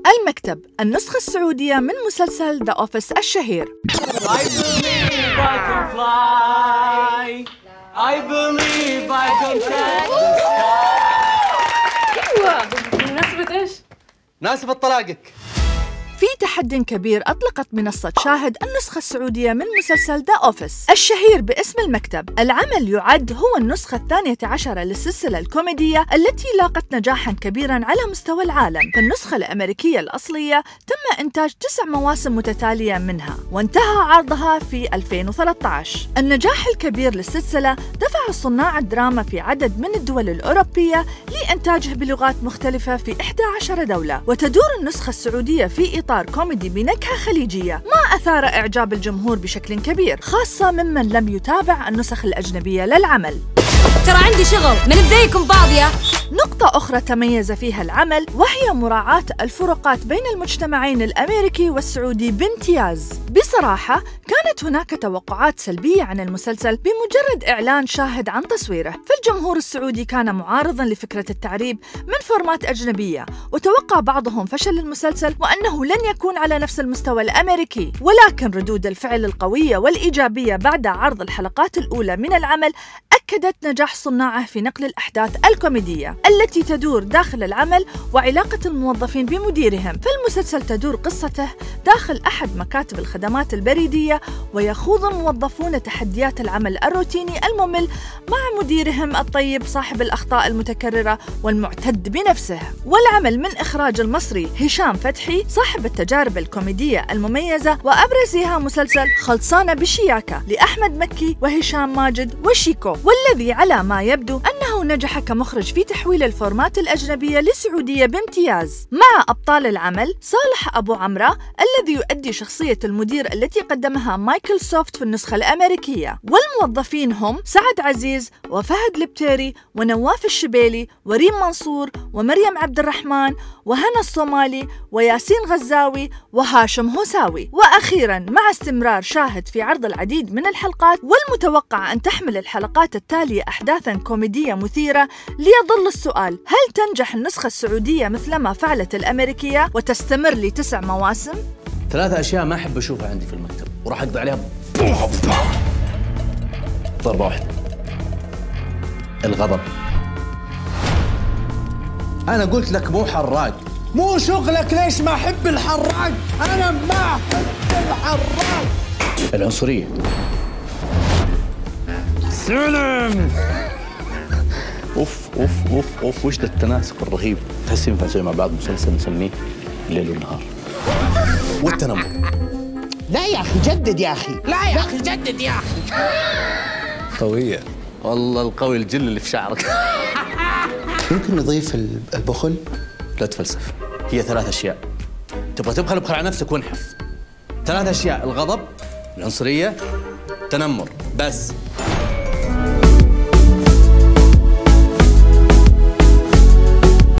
المكتب، النسخة السعودية من مسلسل The Office الشهير. I believe I can fly. I believe I can catch the sky. أيوة، بمناسبة إيش؟ مناسبة طلاقك. في تحد كبير أطلقت منصة شاهد النسخة السعودية من مسلسل The Office الشهير باسم المكتب. العمل يعد هو النسخة 12 للسلسلة الكوميدية التي لاقت نجاحاً كبيراً على مستوى العالم. في النسخة الأمريكية الأصلية تم إنتاج 9 مواسم متتالية منها، وانتهى عرضها في 2013. النجاح الكبير للسلسلة دفع صناع الدراما في عدد من الدول الأوروبية لإنتاجه بلغات مختلفة في 11 دولة، وتدور النسخة السعودية في إطار كوميدي بنكهة خليجية ما أثار إعجاب الجمهور بشكل كبير، خاصة ممن لم يتابع النسخ الأجنبية للعمل. ترى عندي شغل، من بزيكم فاضية. نقطة أخرى تميز فيها العمل وهي مراعاة الفروقات بين المجتمعين الأمريكي والسعودي بامتياز. بصراحة كانت هناك توقعات سلبية عن المسلسل بمجرد إعلان شاهد عن تصويره، فالجمهور السعودي كان معارضاً لفكرة التعريب من فورمات أجنبية، وتوقع بعضهم فشل المسلسل وأنه لن يكون على نفس المستوى الأمريكي. ولكن ردود الفعل القوية والإيجابية بعد عرض الحلقات الأولى من العمل أكدت نجاح صناعه في نقل الأحداث الكوميدية التي تدور داخل العمل وعلاقة الموظفين بمديرهم. فالمسلسل تدور قصته داخل أحد مكاتب الخدمات البريدية، ويخوض الموظفون تحديات العمل الروتيني الممل مع مديرهم الطيب صاحب الأخطاء المتكررة والمعتد بنفسه. والعمل من إخراج المصري هشام فتحي صاحب التجارب الكوميدية المميزة، وأبرزها مسلسل خلصانة بشياكة لأحمد مكي وهشام ماجد وشيكو، والذي على ما يبدو أنه نجح كمخرج في تحويل الفورمات الأجنبية للسعودية بامتياز. مع أبطال العمل صالح أبو عمرة الذي يؤدي شخصية المدير التي قدمها مايكل سوفت في النسخة الأمريكية، والموظفين هم سعد عزيز وفهد البتيري ونواف الشبيلي وريم منصور ومريم عبد الرحمن وهنا الصومالي وياسين غزاوي وهاشم هوساوي. وأخيراً مع استمرار شاهد في عرض العديد من الحلقات، والمتوقع أن تحمل الحلقات التالية أحداثاً كوميدية مثيرة، ليظل السؤال: هل تنجح النسخة السعودية مثلما فعلت الأمريكية وتستمر ل9 مواسم؟ 3 أشياء ما أحب أشوفها عندي في المكتب، وراح أقضي عليها ضربة واحدة: الغضب. أنا قلت لك مو حراق، مو شغلك. ليش ما أحب الحراق؟ أنا ما أحب الحراق. العنصرية. سلم. اوف اوف اوف اوف، وش ذا التناسق الرهيب. تحس ينفع نسوي مع بعض مسلسل نسميه الليل والنهار. والتنمر. لا يا أخي جدد يا أخي. لا يا أخي جدد يا أخي. قوية والله، القوي الجل اللي في شعرك. ممكن نضيف البخل؟ لا تفلسف، هي 3 أشياء. تبغى تبخل ابخل على نفسك وانحف. 3 أشياء: الغضب، العنصرية، التنمر، بس.